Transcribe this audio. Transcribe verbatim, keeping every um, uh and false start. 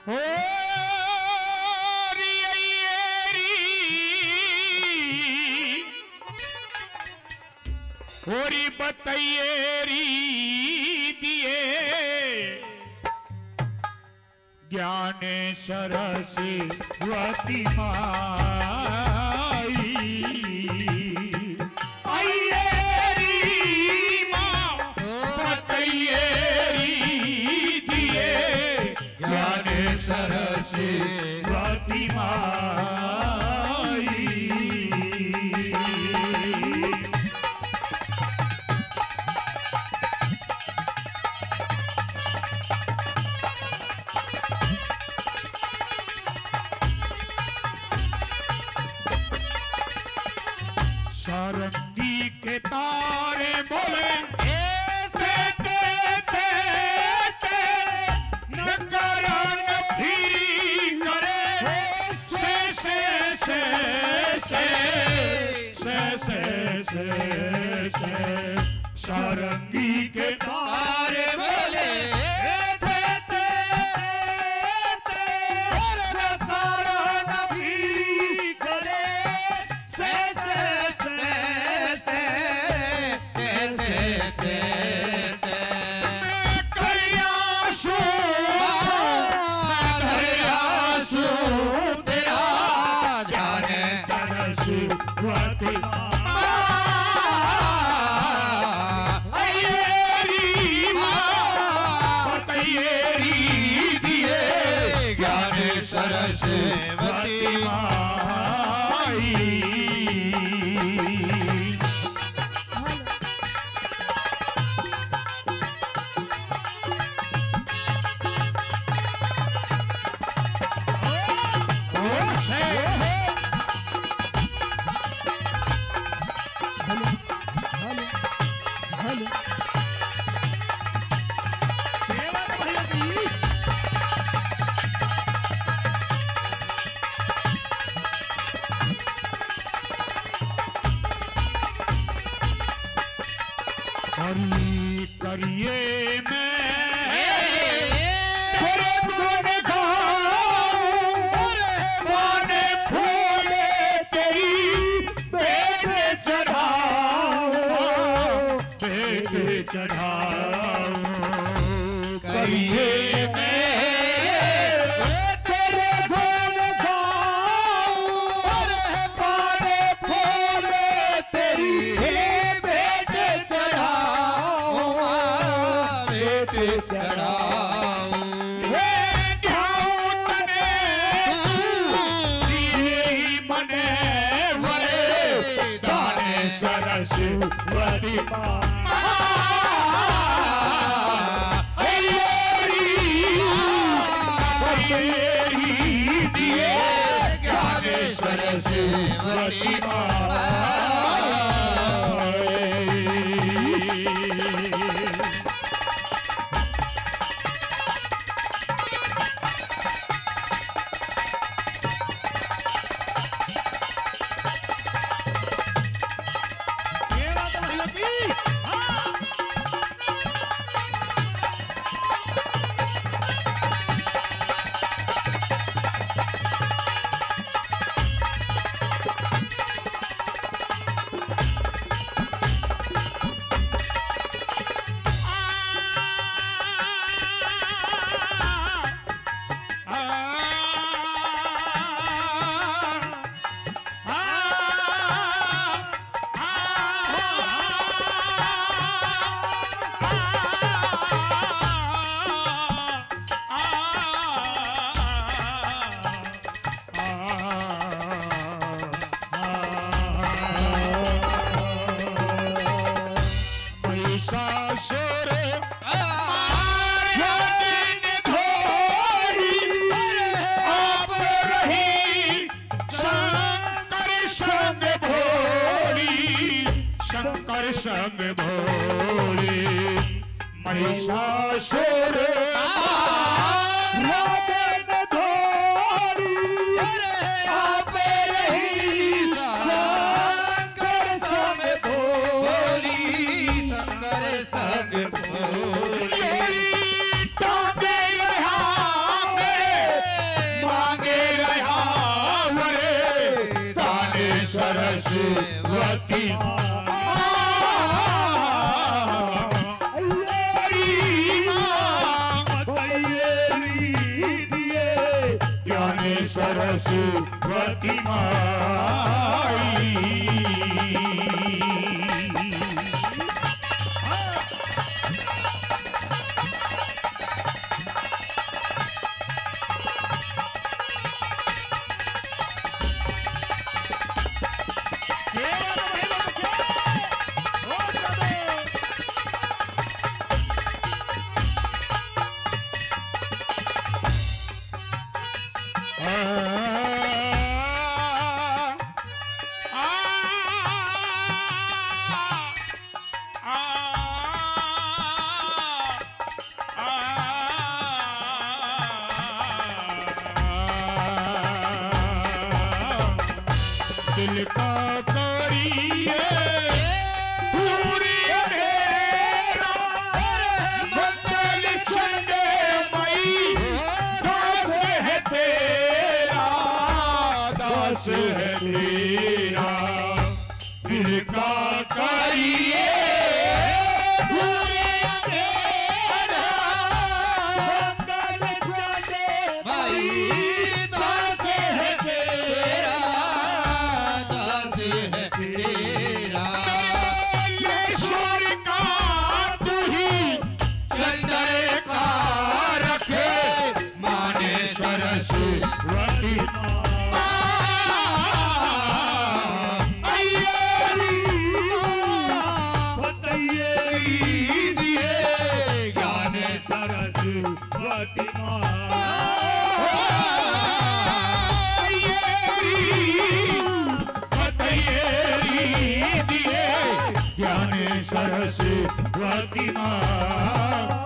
हो री री होरी बतैयेरी दिए ज्ञान सरस्वती माई अय्येरी माँ बतैयेरी दिए ज्ञान सरस्वती माई सारंगी के तारे बोले ऐसे ते ते नकरन भी करे से से से से से से से से सारंगी के तारे बोले ऐसे ते ते नकरन भी करे से से से सरस्वती अय्येरी माँ बतैयेरी दिए ज्ञान सरस्वती माई करिए मैं तेरे गुण गाऊं वाने फूले तेरी बेटे चढ़ाऊं बेटे चढ़ाऊं करिए मैं तेरे गुण गाऊं वाने फूले तेरी बेटे चढ़ाऊं सरस्वती माँ अय्येरी अय्येरी दिए ज्ञान सरस्वती माँ संग भोले महिषासुर रावण धोरी आप रही शंकर संग भोली शंकर संग भोली टांगे रहा में सरस्वती माई दिल का करिए पूरी मेरा मंगल चंदे मई दास है तेरा दास है तेरा दिल का करिए पूरी मेरा मंगल चंदे मई दास है तेरा तेरा ईश्वर का तू ही चंदे का रखे माने सरस्वती दिए ज्ञान सरस्वती ज्ञान सरस्वती माँ